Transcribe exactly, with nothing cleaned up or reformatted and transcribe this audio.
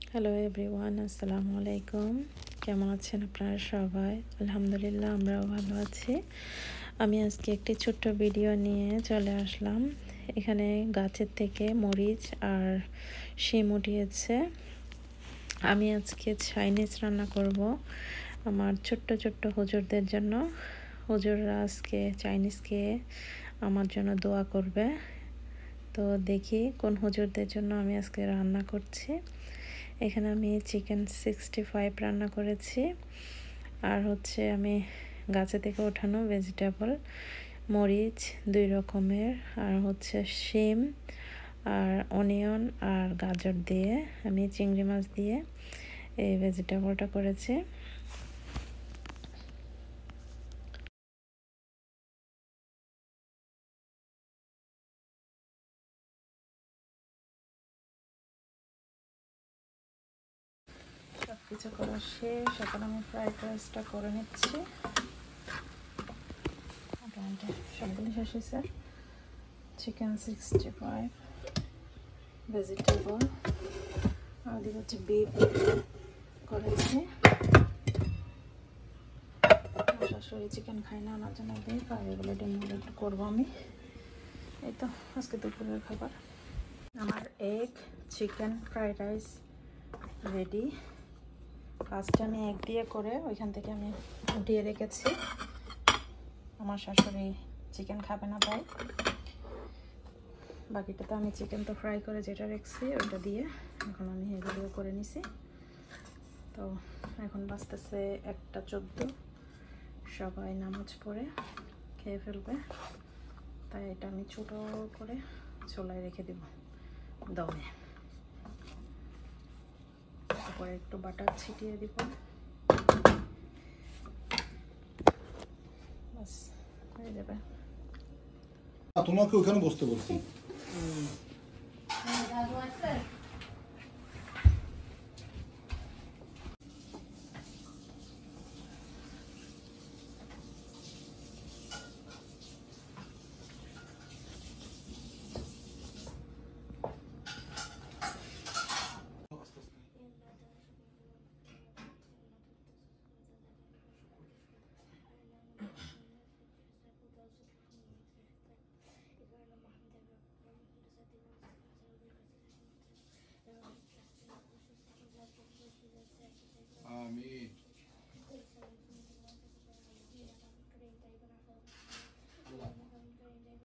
Hello everyone, আসসালামু আলাইকুম। কেমন আছেন আপনারা সবাই? আলহামদুলিল্লাহ, আমরাও ভালো আছি। আমি আজকে একটি ছোট্ট ভিডিও নিয়ে চলে আসলাম। এখানে গাছের থেকে মরিচ আর শিম উঠিয়েছে। আমি আজকে চাইনিজ রান্না করব আমার ছোট্ট ছোট্ট হুজুরদের জন্য। হুজুররা আজকে চাইনিজ খেয়ে আমার জন্য দোয়া করবে। তো দেখি কোন হুজুরদের জন্য আমি আজকে রান্না করছি। এখানে আমি চিকেন সিক্সটি ফাইভ রান্না করেছি, আর হচ্ছে আমি গাছে থেকে ওঠানো ভেজিটেবল, মরিচ দুই রকমের, আর হচ্ছে শিম আর অনিয়ন আর গাজর দিয়ে আমি চিংড়ি মাছ দিয়ে এই ভেজিটেবলটা করেছি। সব কিছু করা শেষ, এখন আমি ফ্রাইড রাইসটা করে নিচ্ছি। সবগুলো শেষ হয়েছে। চিকেন সিক্সটি ফাইভ, ভেজিটেবল, আর হচ্ছে বিফ করেছি। শাশুড়ি চিকেন খাই না, আমার জন্য বিফ, আর এগুলো ডিমগুলো একটু করবো আমি। এই তো আজকে দুপুরের খাবার। আমার egg chicken fried rice ready. ফার্স্টে আমি এগ দিয়ে করে ওইখান থেকে আমি উঠিয়ে রেখেছি। আমার শাশুড়ি চিকেন খাবে না, তাই বাকিটা তো আমি চিকেন তো ফ্রাই করে যেটা রেখেছি ওইটা দিয়ে এখন আমি এগুলো করে নিছি। তো এখন বাজতেছে একটা চোদ্দো, সবাই নামাজ পড়ে খেয়ে ফেলবে, তাই এটা আমি ছোটো করে ছোলায় রেখে দেব দমে। তারপরে একটু বাটার ছিটিয়ে দিব, বাস হয়ে যাবে। তোমাকে ওখানে বসতে বলছি।